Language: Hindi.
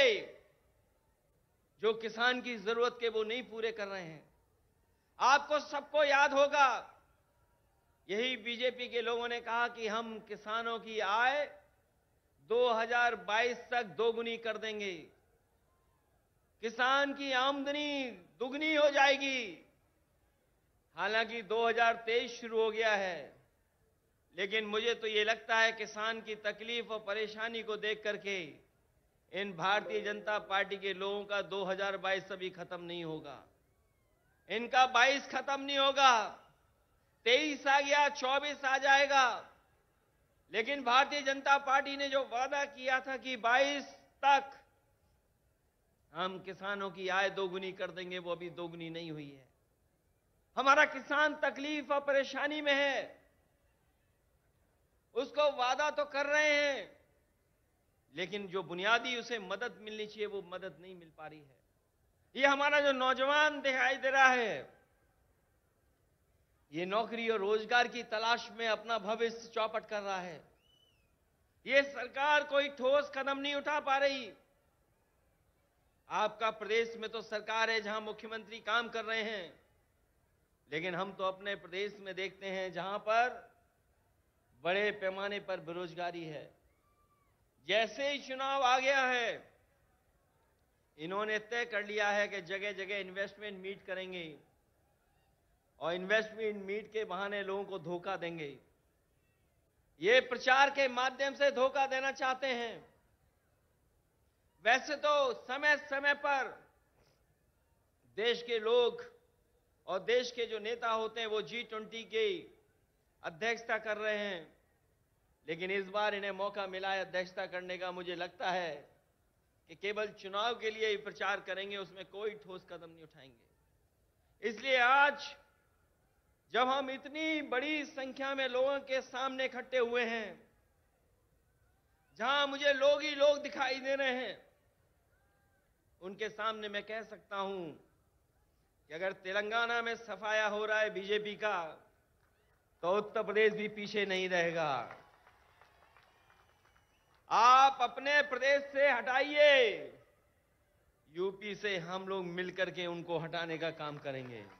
जो किसान की जरूरत के वो नहीं पूरे कर रहे हैं। आपको सबको याद होगा, यही बीजेपी के लोगों ने कहा कि हम किसानों की आय 2022 तक दोगुनी कर देंगे, किसान की आमदनी दुगनी हो जाएगी। हालांकि 2023 शुरू हो गया है, लेकिन मुझे तो ये लगता है किसान की तकलीफ और परेशानी को देख करके इन भारतीय जनता पार्टी के लोगों का 2022 अभी खत्म नहीं होगा, इनका 22 खत्म नहीं होगा। 23 आ गया, 24 आ जाएगा, लेकिन भारतीय जनता पार्टी ने जो वादा किया था कि 22 तक हम किसानों की आय दोगुनी कर देंगे, वो अभी दोगुनी नहीं हुई है। हमारा किसान तकलीफ और परेशानी में है, उसको वादा तो कर रहे हैं, लेकिन जो बुनियादी उसे मदद मिलनी चाहिए वो मदद नहीं मिल पा रही है। ये हमारा जो नौजवान दिखाई दे रहा है, ये नौकरी और रोजगार की तलाश में अपना भविष्य चौपट कर रहा है। ये सरकार कोई ठोस कदम नहीं उठा पा रही। आपका प्रदेश में तो सरकार है जहां मुख्यमंत्री काम कर रहे हैं, लेकिन हम तो अपने प्रदेश में देखते हैं जहां पर बड़े पैमाने पर बेरोजगारी है। जैसे ही चुनाव आ गया है, इन्होंने तय कर लिया है कि जगह जगह इन्वेस्टमेंट मीट करेंगे और इन्वेस्टमेंट मीट के बहाने लोगों को धोखा देंगे। ये प्रचार के माध्यम से धोखा देना चाहते हैं। वैसे तो समय समय पर देश के लोग और देश के जो नेता होते हैं वो G20 की अध्यक्षता कर रहे हैं, लेकिन इस बार इन्हें मौका मिला है अध्यक्षता करने का। मुझे लगता है कि केवल चुनाव के लिए ही प्रचार करेंगे, उसमें कोई ठोस कदम नहीं उठाएंगे। इसलिए आज जब हम इतनी बड़ी संख्या में लोगों के सामने इकट्ठे हुए हैं, जहां मुझे लोग ही लोग दिखाई दे रहे हैं, उनके सामने मैं कह सकता हूं कि अगर तेलंगाना में सफाया हो रहा है बीजेपी का, तो उत्तर प्रदेश भी पीछे नहीं रहेगा। आप अपने प्रदेश से हटाइए, यूपी से हम लोग मिलकर के उनको हटाने का काम करेंगे।